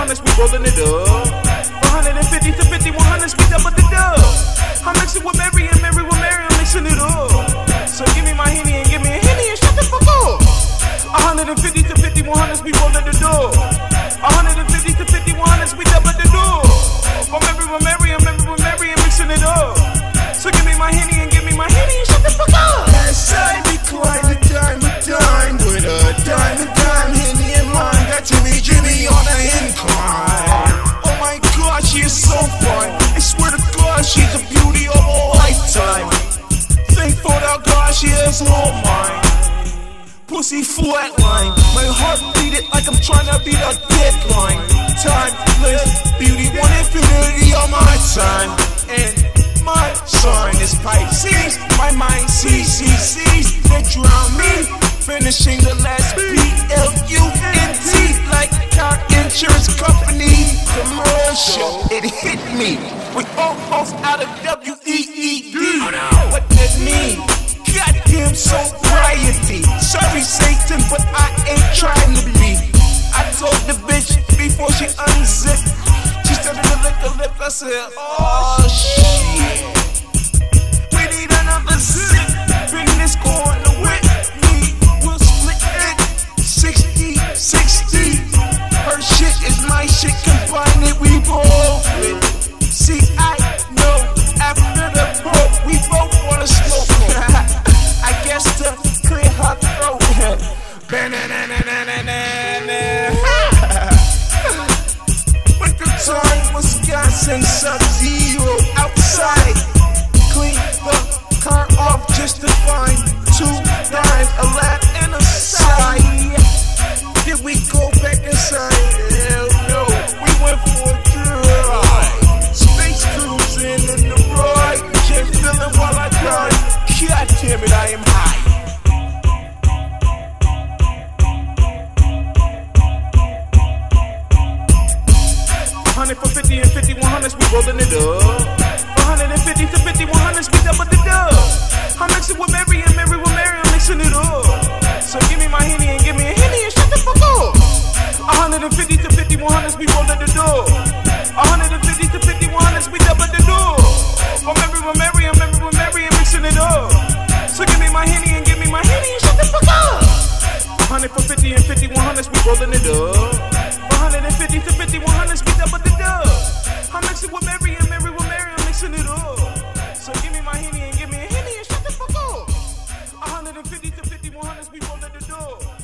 100s, we rollin' it up. 150 to 50, 100s, we double the dub. I'm mixing with Mary and Mary with Mary, I'm mixing it up. So give me my Henny and give me a Henny and shut the fuck up. 150 to 50, 100s, we rollin' the dub. 150 to 50, 100s, we double the dub. I'm Mary with Mary and Mary with Mary, I'm mixing it up. So give me my Henny and give me my Henny and shut the fuck up. Last side decline a dime with a dime Henny in line. Got Jimmy on the incline. Oh my God, she is so fine. I swear to God, she's the beauty of a lifetime. Thankful to God, she is all mine. Pussy flatline, my heart beat it like I'm trying to beat a deadline. Timeless beauty, one infinity on my time. And my sign is Pisces, my mind sees, they drown me. Finishing the last B-L-U-N-T like car insurance company commercial. It hit me, we almost out of W-E-E-D. Oh no. What that mean? Goddamn sobriety. Sorry Satan, but I ain't trying to be. I told the bitch before she unzipped. She started to lick her lip, I said, oh shit. We need another zip. Bring this corner with me. We'll split it 60-60. Her shit is my shit, combine it, we both it. See, I know after the broke, we both wanna smoke. I guess to clear her throat. Winter time, Wisconsin, sub-zero outside. Clean the car off just to find 2 dimes, a lap and a side. Did we go back inside? Hell no, we went for a drive. Space cruising in the ride, just feeling while I cry. God damn it, I am high. 100 for 50 and 50, 100s, we rollin' it up. 150 to 50, 100s, we double the dub. I'm mixing with Mary and Mary with Mary, I'm mixing it up. So give me my Henny and give me a Henny and shut the fuck up. 150 to 50, 100s, we rollin' the dub. 150 to 50, 100s, we double the dub. I'm Mary with Mary and Mary with Mary, I'm mixing it up. So give me my Henny and give me my Henny and shut the fuck up. 100 for 50 and 50, 100s, we rollin' it up. 150 to 50, 100s, we double the dub. I'm mixing with Mary and Mary with Mary, I'm mixing it up. So give me my Henny and give me a Henny and shut the fuck up. 150 to 50, 100s, we rollin' the dub.